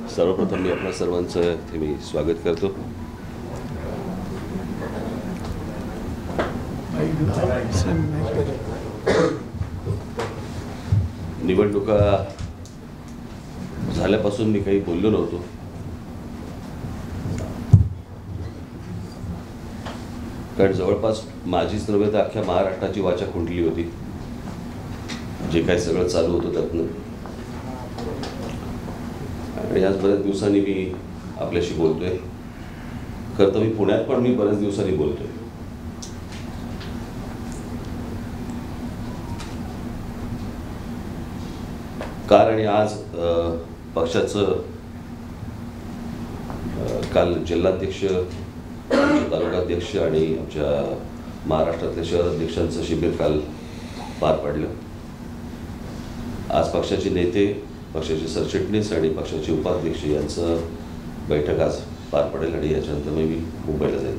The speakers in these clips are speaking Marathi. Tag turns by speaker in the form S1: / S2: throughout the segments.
S1: सर्वप्रथम मी आपल्या सर्वांचं इथे मी स्वागत करतो. निवडणुका झाल्यापासून मी काही बोललो नव्हतो. कारण जवळपास माझीच नव्हे तर अख्ख्या महाराष्ट्राची वाचा खुंटली होती जे काही सगळं चालू होतं त्यातनं. आणि आज बऱ्याच दिवसांनी मी आपल्याशी बोलतोय. खरं तर मी पुण्यात पण मी बऱ्याच दिवसांनी बोलतोय. काल आणि आज पक्षाचं काल जिल्हाध्यक्ष, तालुकाध्यक्ष आणि आमच्या महाराष्ट्रातल्या शहर अध्यक्षांचं शिबिर काल पार पडलं. आज पक्षाचे नेते, पक्षाचे सरचिटणीस आणि पक्षाचे उपाध्यक्ष यांचं बैठक आज पार पडेल आणि याच्यानंतर मी मुंबईला जाईल.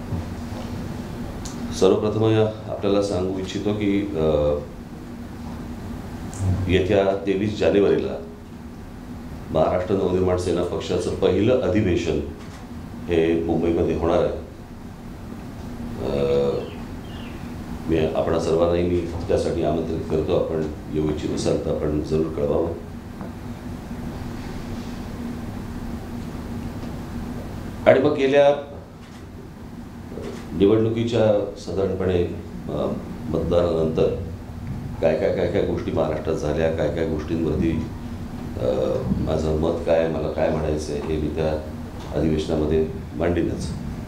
S1: सर्वप्रथम आपल्याला सांगू इच्छितो की येत्या 23 जानेवारीला महाराष्ट्र नवनिर्माण सेना पक्षाचं पहिलं अधिवेशन हे मुंबईमध्ये होणार आहे. मी आपणा सर्वांनाही मी त्यासाठी आमंत्रित करतो. आपण येऊ इच्छित असाल तर आपण जरूर कळवावं. आणि मग गेल्या निवडणुकीच्या साधारणपणे मतदानानंतर काय गोष्टी महाराष्ट्रात झाल्या, काय गोष्टींवरती माझं मत काय, मला काय म्हणायचं हे मी त्या अधिवेशनामध्ये मांडीनच.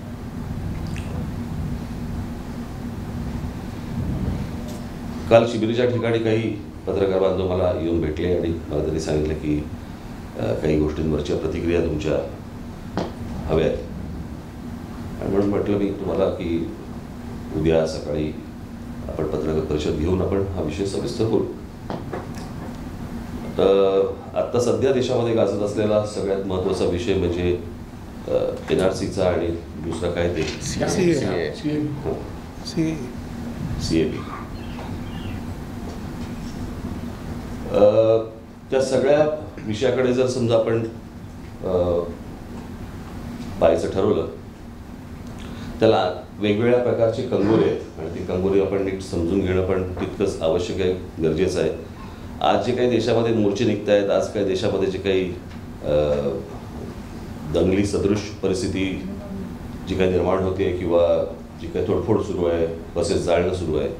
S1: काल शिबिरीच्या ठिकाणी काही पत्रकार बांधव मला येऊन भेटले आणि मला त्यांनी सांगितलं की काही गोष्टींवरच्या प्रतिक्रिया तुमच्या हव्या आहेत. आणि म्हणून म्हटलं मी तुम्हाला की उद्या सकाळी आपण पत्रकार परिषद घेऊन आपण हा विषय सविस्तर करू. तर आत्ता सध्या देशामध्ये गाजत असलेला सगळ्यात महत्त्वाचा विषय म्हणजे NRCचा आणि दुसरा काय ते CAB. त्या सगळ्या विषयाकडे जर समजा आपण पाहायचं ठरवलं त्याला वेगवेगळ्या प्रकारचे कंगोरे आहेत आणि ती कंगोरे आपण नीट समजून घेणं पण तितकंच आवश्यक आहे, गरजेचं आहे. आज जे काही देशामध्ये मोर्चे निघत आहेत, आज काही देशामध्ये जे काही दंगली सदृश परिस्थिती जी काही निर्माण होते किंवा जी काही तोडफोड सुरू आहे, बसेस जाळणं सुरू आहे,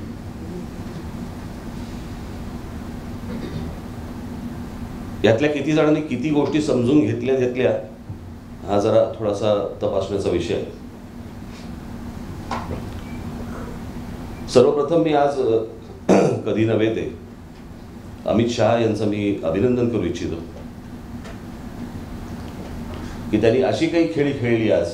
S1: यातल्या किती जणांनी किती गोष्टी समजून घेतल्या हा जरा थोडासा तपासण्याचा विषय आहे. सर्वप्रथम मी आज कधी नव्हे ते अमित शहा यांचं मी अभिनंदन करू इच्छितो की त्यांनी अशी काही खेळी खेळली आज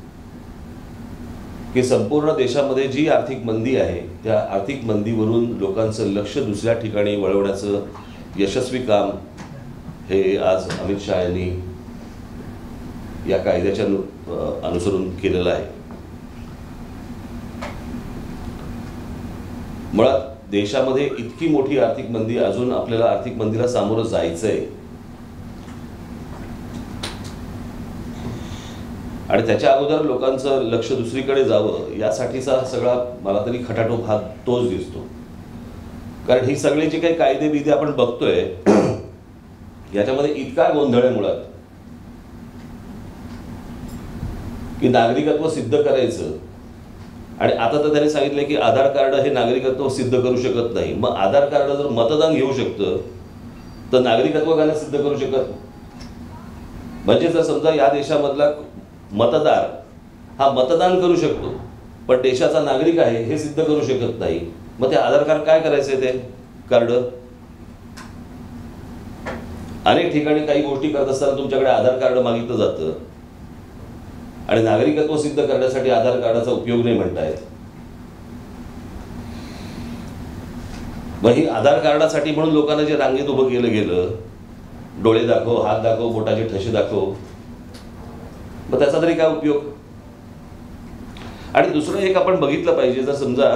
S1: की संपूर्ण देशामध्ये जी आर्थिक मंदी आहे त्या आर्थिक मंदीवरून लोकांचं लक्ष दुसऱ्या ठिकाणी वळवण्याचं यशस्वी काम हे आज अमित शहा यांनी या कायद्याच्या अनुसरून केलेलं आहे. मुळात देशामध्ये इतकी मोठी आर्थिक मंदी, अजून आपल्याला आर्थिक मंदीला सामोरं जायचंय आणि त्याच्या अगोदर लोकांचं लक्ष दुसरीकडे जावं यासाठीचा सगळा मला तरी खटाटोप हा तोच दिसतो. कारण ही सगळे जे काही कायदे बिदे आपण बघतोय याच्यामध्ये इतका गोंधळ आहे मुळात की नागरिकत्व सिद्ध करायचं. आणि आता तर त्यांनी सांगितलं की आधार कार्ड हे नागरिकत्व सिद्ध करू शकत नाही. मग आधार कार्ड जर मतदान घेऊ शकतं तर नागरिकत्व का सिद्ध करू शकत? म्हणजे जर समजा या देशामधला मतदार हा मतदान करू शकतो पण देशाचा नागरिक आहे हे सिद्ध करू शकत नाही, मग ते आधार कार्ड काय करायचंय? ते कार्ड अनेक ठिकाणी काही गोष्टी करत असताना तुमच्याकडे आधार कार्ड मागितलं जातं आणि नागरिकत्व सिद्ध करण्यासाठी आधार कार्डाचा उपयोग नाही म्हणतायत. मग ही आधार कार्डासाठी म्हणून लोकांना जे रांगेत उभं केलं गेलं, डोळे दाखव, हात दाखव, बोटाचे ठसे दाखव, मग त्याचा तरी काय उपयोग? आणि दुसरं एक आपण बघितलं पाहिजे, जर समजा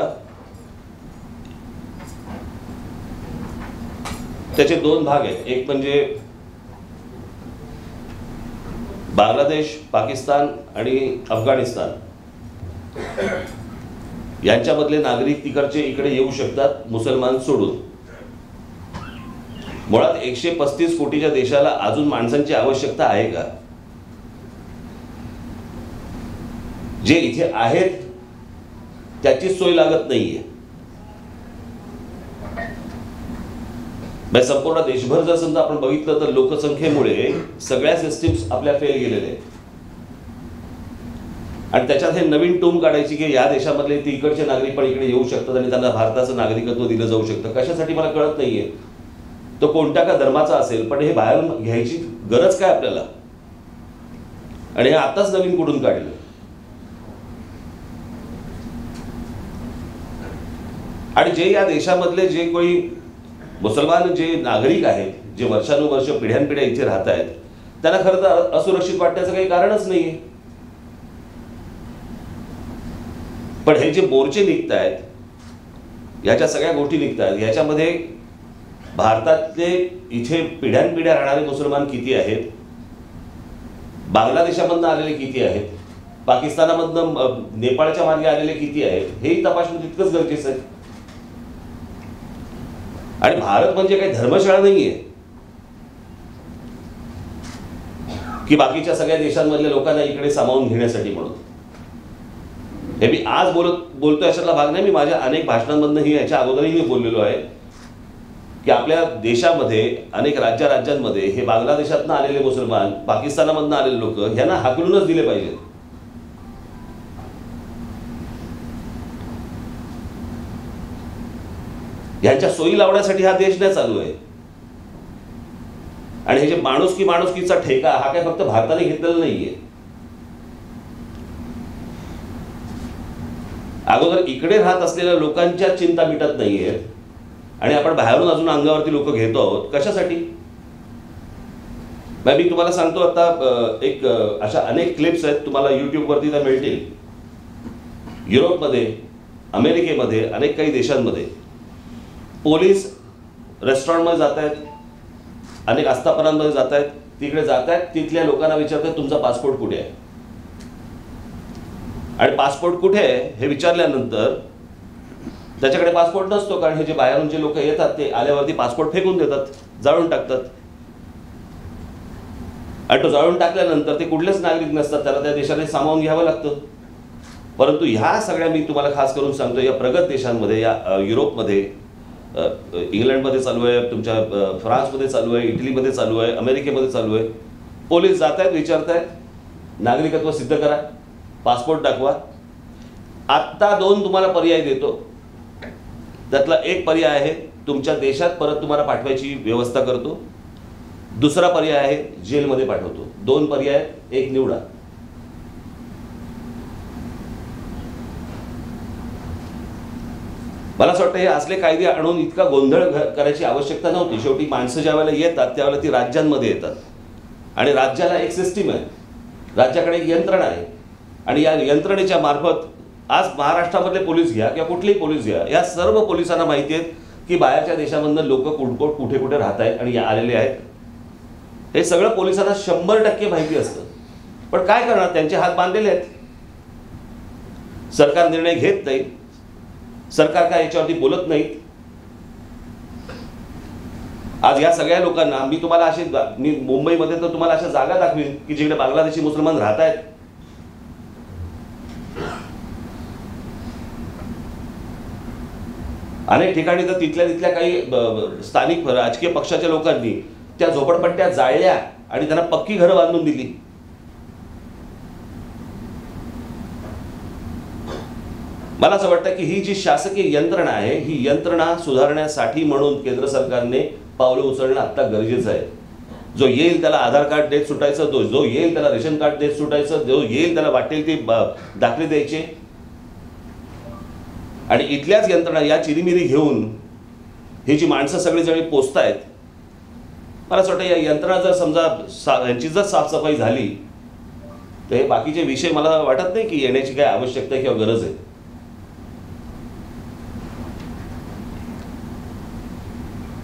S1: त्याचे दोन भाग आहेत. एक म्हणजे बांगलादेश, पाकिस्तान आणि अफगाणिस्तान यांच्यामधले नागरिक तिकडचे इकडे येऊ शकतात मुसलमान सोडून. मुळात 135 कोटीच्या देशाला अजून माणसांची आवश्यकता आहे का? जे इथे आहेत त्याचीच सोय लागत नाहीये. संपूर्ण देशभर जर समजा आपण बघितलं तर लोकसंख्येमुळे सगळ्या सिस्टीम्स आपल्या फेल गेलेले आहेत. आणि त्याच्यात हे नवीन टूम काढायची की या देशामधले तिकडचे नागरिक पण इकडे येऊ शकतात आणि त्यांना भारताचं नागरिकत्व दिलं जाऊ शकतं. कशासाठी मला कळत नाहीये. तो कोणत्या का धर्माचा असेल, पण हे बाहेरून घ्यायची गरज काय आपल्याला? आणि हे आताच नवीन कुठून काढलं? आणि जे या देशामधले जे कोणी मुसलमान जे नागरिक आहेत, जे वर्षानुवर्ष पिढ्यानपिढ्या इथे राहत आहेत, त्यांना खरं तर असुरक्षित वाटण्याचं काही कारणच नाहीये. पण हे जे मोर्चे निघत आहेत, ह्याच्या सगळ्या गोष्टी निघत आहेत, ह्याच्यामध्ये भारतातले इथे पिढ्यानपिढ्या राहणारे मुसलमान किती आहेत, बांगलादेशामधनं आलेले किती आहेत, पाकिस्तानामधनं नेपाळच्या मार्गे आलेले किती आहेत, हेही तपासणं तितकंच गरजेचं आहे. आणि भारत म्हणजे काही धर्मशाळा नाहीये की बाकीच्या सगळ्या देशांमधल्या लोकांना इकडे सामावून घेण्यासाठी म्हणून. हे मी आज बोलतोय अशातला भाग नाही. मी माझ्या अनेक भाषणांमधनंही याच्या अगोदरही मी बोललेलो आहे की आपल्या देशामध्ये अनेक राज्यांमध्ये हे बांगलादेशातनं आलेले मुसलमान, पाकिस्तानामधनं आलेले लोक ह्यांना हाकलूनच दिले पाहिजे. ह्यांच्या सोयी लावण्यासाठी हा देश नाही चालू आहे. आणि हे जे माणुसकीचा ठेका हा काय फक्त भारताने घेतलेला नाहीये. अगोदर इकडे राहत असलेल्या लोकांच्या चिंता मिटत नाहीये आणि आपण बाहेरून अजून अंगावरती लोक घेतो आहोत. कशासाठी? मी तुम्हाला सांगतो, आता एक अशा अनेक क्लिप्स आहेत, तुम्हाला युट्यूबवरती त्या मिळतील. युरोपमध्ये, अमेरिकेमध्ये, अनेक काही देशांमध्ये पोलीस रेस्टॉरंटमध्ये जात आहेत, अनेक आस्थापनांमध्ये जात आहेत, तिकडे जात आहेत, तिथल्या लोकांना विचारतात तुमचा पासपोर्ट कुठे आहे. आणि पासपोर्ट कुठे आहे हे विचारल्यानंतर त्याच्याकडे पासपोर्ट नसतो, कारण हे जे बाहेरून जे लोक येतात ते आल्यावरती पासपोर्ट फेकून देतात, जाळून टाकतात. आणि तो जाळून टाकल्यानंतर ते कुठलेच नागरिक नसतात, त्याला त्या देशाने सामावून घ्यावं लागतं. परंतु ह्या सगळ्या मी तुम्हाला खास करून सांगतो, या प्रगत देशांमध्ये, या युरोपमध्ये, इंग्लंडमध्ये चालू आहे, तुमच्या फ्रान्समध्ये चालू आहे, इटलीमध्ये चालू आहे, अमेरिकेमध्ये चालू आहे. पोलीस जात आहेत, विचारतायत नागरिकत्व सिद्ध करा, पासपोर्ट दाखवा. आत्ता 2 तुम्हाला पर्याय देतो. त्यातला एक पर्याय आहे तुमच्या देशात परत तुम्हाला पाठवायची व्यवस्था करतो. दुसरा पर्याय आहे जेलमध्ये पाठवतो. 2 पर्याय, एक निवडा. मला असं वाटतं हे असले कायदे आणून इतका गोंधळ करायची आवश्यकता नव्हती. शेवटी माणसं ज्या वेळेला येतात त्यावेळेला ती राज्यांमध्ये येतात आणि राज्याला एक सिस्टीम आहे, राज्याकडे एक यंत्रणा आहे. आणि या यंत्रणेच्या मार्फत आज महाराष्ट्रामधले पोलीस घ्या किंवा कुठलेही पोलीस घ्या, या सर्व पोलिसांना माहिती आहेत की बाहेरच्या देशामधून लोक कुठे कुठे राहत आहेत आणि आलेले आहेत. हे सगळं पोलिसांना 100% माहिती असतं. पण काय करणार, त्यांचे हात बांधलेले आहेत. सरकार निर्णय घेत नाही, सरकार काय याच्यावरती बोलत नाहीत. आज या सगळ्या लोकांना मी मुंबईमध्ये तर तुम्हाला अशा जागा दाखवीन की जिकडे बांगलादेशी मुसलमान राहत आहेत. अनेक ठिकाणी तर तिथल्या काही स्थानिक राजकीय पक्षाच्या लोकांनी त्या झोपडपट्ट्या जाळल्या आणि त्यांना पक्की घरं बांधून दिली. मला असं वाटतं की ही जी शासकीय यंत्रणा आहे, ही यंत्रणा सुधारण्यासाठी म्हणून केंद्र सरकारने पावलं उचलणं आता गरजेचं आहे. जो येईल त्याला आधार कार्ड देत सुटायचं, जो येईल त्याला रेशन कार्ड देत सुटायचं, जो येईल त्याला वाटेल ते दाखले द्यायचे. आणि इथल्याच यंत्रणा या चिरीमिरी घेऊन ही जी माणसं सगळी पोचतायत, मला असं वाटतं या यंत्रणा जर समजा यांची जर साफसफाई झाली तर हे बाकीचे विषय मला वाटत नाही की येण्याची काय आवश्यकता किंवा गरज आहे.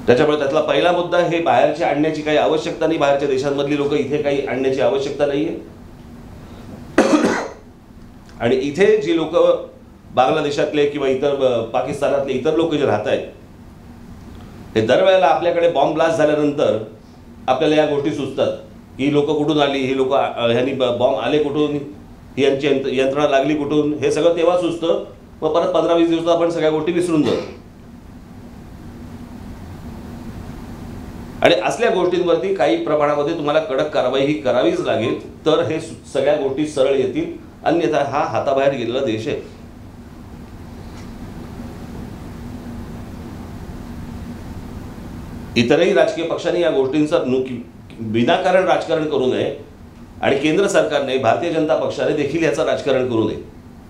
S1: त्याच्यामुळे त्यातला पहिला मुद्दा हे बाहेरचे आणण्याची काही आवश्यकता नाही, बाहेरच्या देशांमधली लोक इथे काही आणण्याची आवश्यकता नाहीये. आणि इथे जी लोक बांगलादेशातले किंवा इतर पाकिस्तानातले इतर लोक जे राहत आहेत, हे दरवेळेला आपल्याकडे बॉम्ब ब्लास्ट झाल्यानंतर आपल्याला या गोष्टी सुचतात की ही लोक कुठून आली, ही लोक ह्यांनी बॉम्ब आले कुठून, ही यांची यंत्रणा लागली कुठून, हे सगळं तेव्हा सुचतं. मग परत 15-20 दिवसात आपण सगळ्या गोष्टी विसरून जातो. आणि असल्या गोष्टींवरती काही प्रमाणामध्ये तुम्हाला कडक कारवाई ही करावीच लागेल, तर हे सगळ्या गोष्टी सरळ येतील. अन्यथा हा हाताबाहेर गेलेला देश आहे. इतरही राजकीय पक्षांनी या गोष्टींचं विनाकारण राजकारण करू नये आणि केंद्र सरकारने, भारतीय जनता पक्षाने देखील याचं राजकारण करू नये.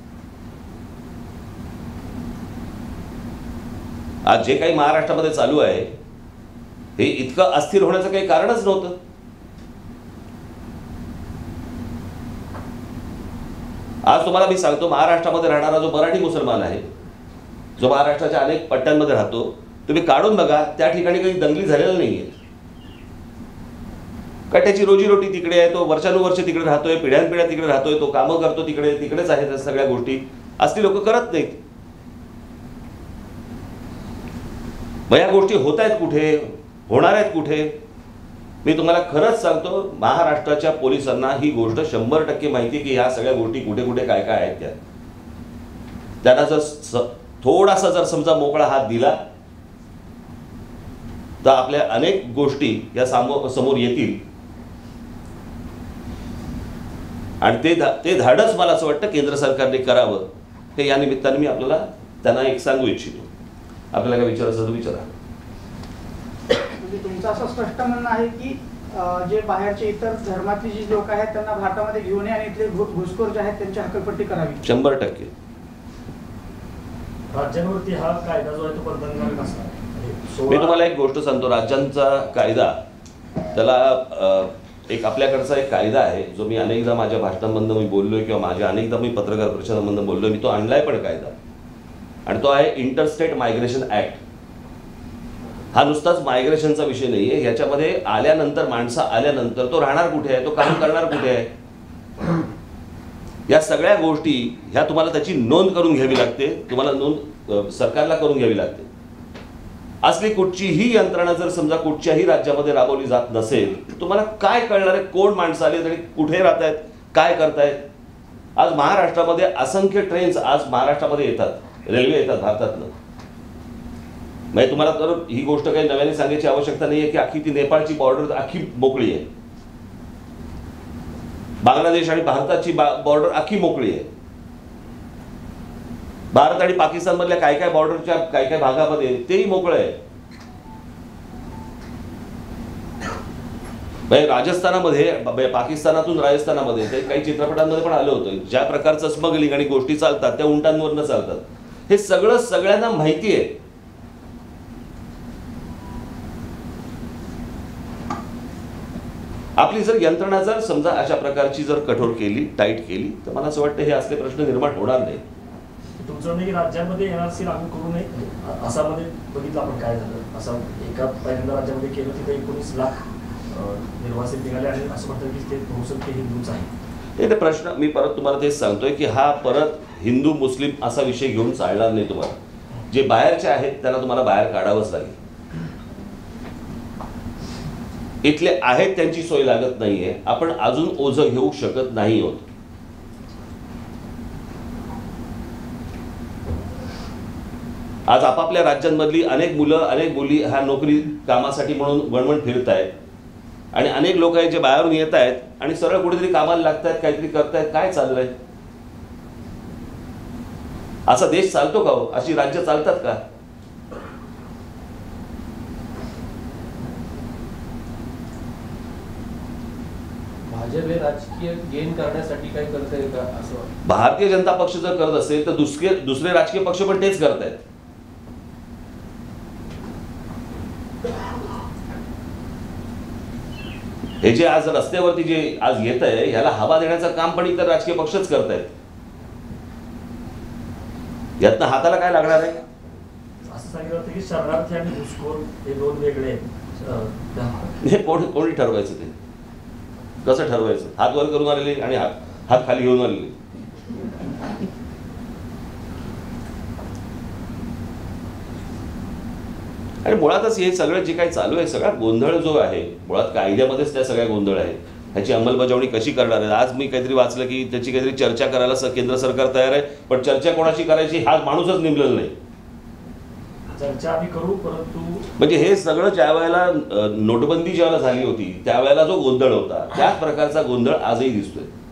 S1: आज जे काही महाराष्ट्रामध्ये चालू आहे हे इतकं अस्थिर होण्याचं काही कारणच नव्हतं. आज तुम्हाला मी सांगतो, महाराष्ट्रामध्ये राहणारा जो मराठी मुसलमान आहे, जो महाराष्ट्राच्या अनेक पट्ट्यांमध्ये राहतो, तुम्ही काढून बघा, त्या ठिकाणी काही दंगली झालेल्या नाहीये. का त्याची रोजीरोटी तिकडे आहे, तो वर्षानुवर्ष तिकडे राहतोय, पिढ्यानपिढ्या तिकडे राहतोय, तो कामं करतो तिकडे, तिकडेच आहेत त्या सगळ्या गोष्टी. असली लोक करत नाहीत. मग या गोष्टी होत आहेत कुठे, होणार आहेत कुठे? मी तुम्हाला खरंच सांगतो, महाराष्ट्राच्या पोलिसांना ही गोष्ट 100% माहिती की ह्या सगळ्या गोष्टी कुठे कुठे काय काय आहेत. त्यांना जर थोडासा जर समजा मोकळा हात दिला तर आपल्या अनेक गोष्टी या समोर येतील. आणि ते धाडस मला असं वाटतं केंद्र सरकारने करावं. हे या निमित्ताने मी आपल्याला त्यांना एक सांगू इच्छितो. आपल्याला काय विचारायचं तर विचारा.
S2: म्हणजे तुमचं असं स्पष्ट म्हणणं आहे की जे बाहेरचे इतर धर्मातली जी लोक आहेत त्यांना भारतामध्ये घेऊन आणि इथले घुसखोर जे आहेत त्यांची हकालपट्टी करावी.
S1: 100%.
S3: राज्यांवरती हा कायदा जो आहे तो बंधनकारक असणार.
S1: मी तुम्हाला एक गोष्ट सांगतो, राज्यांचा कायदा, त्याला एक आपल्याकडचा एक कायदा आहे जो मी अनेकदा माझ्या भाषणांमधून मी बोललोय किंवा माझ्या अनेकदा मी पत्रकार परिषदांमधून बोललोय. मी तो आणलाय पण कायदा, आणि तो आहे इंटरस्टेट मायग्रेशन ऍक्ट. हा नुसताच मायग्रेशनचा विषय नाही आहे. याच्यामध्ये आल्यानंतर, माणसं आल्यानंतर तो राहणार कुठे आहे, तो काम करणार कुठे आहे, या सगळ्या गोष्टी ह्या तुम्हाला त्याची नोंद करून घ्यावी लागते. तुम्हाला नोंद सरकारला करून घ्यावी लागते. असली कुठचीही यंत्रणा जर समजा कुठच्याही राज्यामध्ये राबवली जात नसेल, तुम्हाला काय कळणार आहे कोण माणसं आली आणि कुठे राहत आहेत, काय करतायत. आज महाराष्ट्रामध्ये असंख्य ट्रेन्स आज महाराष्ट्रामध्ये येतात, रेल्वे येतात भारतातनं. म्हणजे तुम्हाला तर ही गोष्ट काही नव्याने सांगायची आवश्यकता नाही आहे की अख्खी ती नेपाळची बॉर्डर अख्खी मोकळी आहे, बांगलादेश आणि भारताची बॉर्डर अख्खी मोकळी आहे. भारत आणि पाकिस्तान मधल्या काय काय बॉर्डरच्या काय काय भागामध्ये तेही मोकळं आहे. राजस्थानामध्ये, पाकिस्तानातून राजस्थानामध्ये ते काही चित्रपटांमध्ये पण आलं होतं, ज्या प्रकारचं स्मगलिंग आणि गोष्टी चालतात त्या उंटांवरनं चालतात. हे सगळं सगळ्यांना माहिती आहे. आपली जर यंत्रणा जर समजा अशा प्रकारची जर कठोर केली, टाईट केली, तर मला असं वाटतं हे असले प्रश्न निर्माण होणार नाही.
S3: तुमचं म्हणजे राज्यामध्ये NRC लागू करू नये. आसाममध्ये बघितलं आपण काय झालं. आसाम एका पहिल्यांदा राज्यामध्ये केलं, तिथे 19 लाख निर्वासित निघाले आणि असं म्हणतात की ते बहुसंख्य हिंदूच आहे.
S1: ते प्रश्न मी परत तुम्हाला तेच सांगतोय की हा परत हिंदू मुस्लिम असा विषय घेऊन चालणार नाही. तुम्हाला जे बाहेरचे आहेत त्यांना तुम्हाला बाहेर काढावंच लागेल. इथले आहेत त्यांची सोय लागत नाहीये. आपण अजून ओझं घेऊ शकत नाही आहोत. आज आपापल्या राज्यांमधली अनेक मुलं, अनेक मुली ह्या नोकरी कामासाठी म्हणून वणवण फिरत आहेत, आणि अनेक लोक आहेत जे बाहेरून येत आहेत आणि सरळ कुठेतरी कामाला लागतात, काहीतरी करतायत. काय चाललंय? असा देश चालतो का हो? अशी राज्य चालतात का?
S4: भाजप हे राजकीय गेन करण्यासाठी काय करत आहे का असं?
S1: भारतीय जनता पक्ष जर करत असेल तर दुसरे राजकीय पक्ष पण तेच करत आहेत. हे जे आज रस्त्यावरती जे आज येत आहे ह्याला हवा देण्याचं काम पण इतर राजकीय पक्षच करतायत. यातनं हाताला काय लागणार आहे?
S3: असं सांगितलं होतं की शरणार्थी आणि घुसखोर हे दोन वेगळे आहेत.
S1: हे कोणी ठरवायचं ते कसं ठरवायचं? हात वर करून आलेले आणि हात खाली घेऊन आलेले. आणि मुळातच हे सगळं जे काही चालू आहे सगळा गोंधळ जो आहे मुळात कायद्यामध्येच त्या सगळ्या गोंधळ आहे. ह्याची अंमलबजावणी कशी करणार आहे? आज मी काहीतरी वाचलं की त्याची काहीतरी चर्चा करायला केंद्र सरकार तयार आहे, पण चर्चा कोणाशी करायची हा माणूसच नेमलेला नाही.
S3: चर्चा आम्ही करू, परंतु
S1: म्हणजे हे सगळं ज्या वेळेला नोटबंदी ज्यावेळेला झाली होती त्यावेळेला जो गोंधळ होता त्याच प्रकारचा गोंधळ आजही दिसतोय.